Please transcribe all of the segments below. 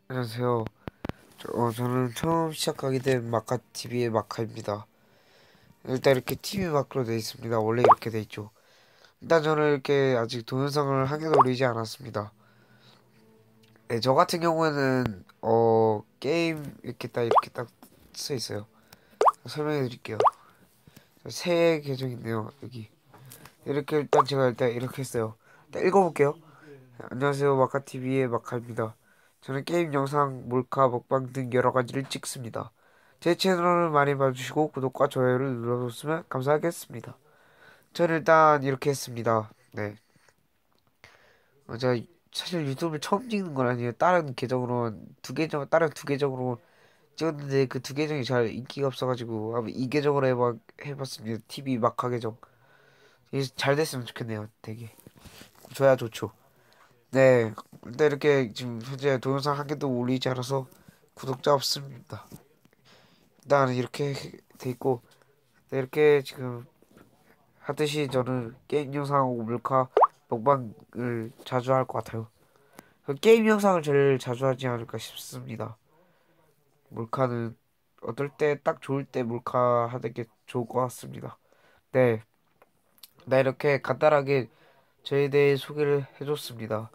안녕하세요. 저는 처음 시작하게 된 마카TV의 마카입니다. 일단 이렇게 TV 마크로 되어 있습니다. 원래 이렇게 되어 있죠. 일단 저는 이렇게 아직 동영상을 한 개도 올리지 않았습니다. 네, 저 같은 경우에는 게임 이렇게 딱 써 있어요. 설명해 드릴게요. 새 계정인데요. 여기 이렇게 제가 이렇게 했어요. 일단 읽어볼게요. 안녕하세요. 마카TV의 마카입니다. 저는 게임 영상, 몰카, 먹방 등 여러 가지를 찍습니다. 제 채널을 많이 봐주시고 구독과 좋아요를 눌러줬으면 감사하겠습니다. 저는 일단 이렇게 했습니다. 네. 제가 사실 유튜브를 처음 찍는 건 아니에요. 다른 두 계정으로 찍었는데 그 두 계정이 잘 인기가 없어가지고 한번 이 계정으로 해봤습니다. TV 마카 계정. 이게 잘 됐으면 좋겠네요. 되게. 좋아야 좋죠. 네. 근데 이렇게 지금 현재 동영상 한 개도 올리지 않아서 구독자 없습니다. 일단 이렇게 돼 있고, 네, 이렇게 지금 하듯이 저는 게임 영상하고 몰카 먹방을 자주 할 것 같아요. 게임 영상을 제일 자주 하지 않을까 싶습니다. 몰카는 어떨 때 딱 좋을 때 몰카 하는 게 좋을 것 같습니다. 네, 나 이렇게 간단하게 저에 대해 소개를 해줬습니다.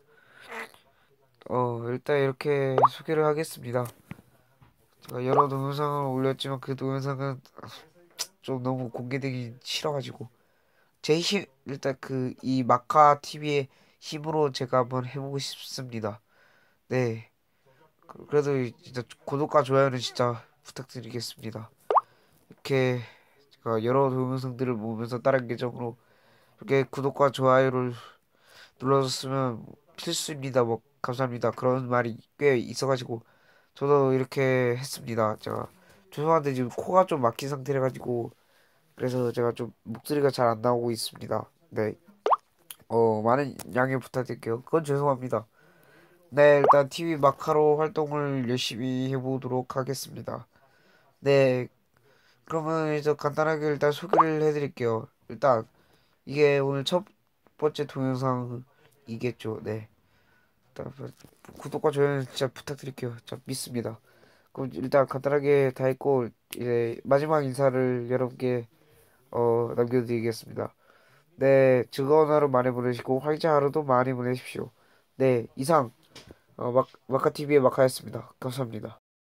일단 이렇게 소개를 하겠습니다. 제가 여러 동영상을 올렸지만 그 동영상은 좀 너무 공개되기 싫어가지고 일단 이 마카 TV의 힘으로 제가 한번 해보고 싶습니다. 네. 그래도 진짜 구독과 좋아요는 진짜 부탁드리겠습니다. 이렇게 제가 여러 동영상들을 보면서 다른 계정으로 이렇게 구독과 좋아요를 눌러줬으면 필수입니다. 뭐 감사합니다. 그런 말이 꽤 있어가지고 저도 이렇게 했습니다. 제가 죄송한데 지금 코가 좀 막힌 상태라 가지고 그래서 제가 좀 목소리가 잘 안 나오고 있습니다. 네. 많은 양해 부탁드릴게요. 그건 죄송합니다. 네, 일단 TV 마카로 활동을 열심히 해보도록 하겠습니다. 네, 그러면 이제 간단하게 일단 소개를 해드릴게요. 일단 이게 오늘 첫 번째 동영상이겠죠. 네, 일단 구독과 좋아요 진짜 부탁드릴게요. 저 믿습니다. 그럼 일단 간단하게 다 했고 이제 마지막 인사를 여러분께 남겨드리겠습니다. 네, 즐거운 하루 많이 보내시고 활기찬 하루도 많이 보내십시오. 네, 이상 마카TV의 마카였습니다. 감사합니다.